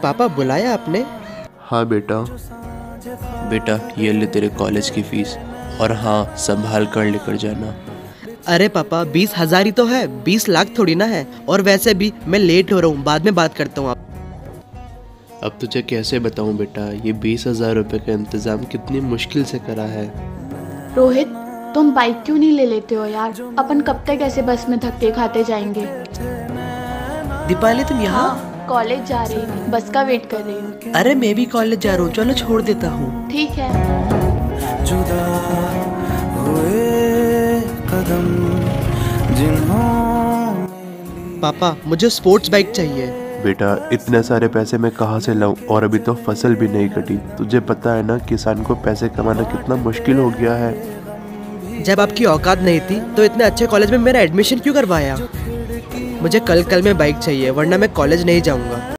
पापा बुलाया आपने? हाँ बेटा। बेटा ये ले तेरे कॉलेज की फीस, और हाँ संभाल कर लेकर जाना। अरे पापा 20,000 ही तो है, 20 लाख थोड़ी ना है। और वैसे भी मैं लेट हो रहा हूँ, बाद में बात करता हूँ आप। अब तुझे कैसे बताऊँ बेटा, ये 20,000 रुपये का इंतज़ाम कितनी मुश्किल से करा है। रोहित, तुम बाइक क्यों नहीं ले लेते हो यार? अपन कब तक ऐसे बस में धक्के खाते जाएंगे? दीपाली तुम यहाँ? हाँ, कॉलेज जा रही हूँ, बस का वेट कर रही हूँ। अरे मैं भी कॉलेज जा रहा हूँ, चलो छोड़ देता हूँ। ठीक है। जुदा हुए कदम जिन्हों। पापा मुझे स्पोर्ट्स बाइक चाहिए। बेटा इतने सारे पैसे मैं कहाँ से लाऊं, और अभी तो फसल भी नहीं कटी। तुझे पता है ना किसान को पैसे कमाना कितना मुश्किल हो गया है। जब आपकी औकात नहीं थी तो इतने अच्छे कॉलेज में मेरा एडमिशन क्यों करवाया? मुझे कल में बाइक चाहिए, वरना मैं कॉलेज नहीं जाऊंगा।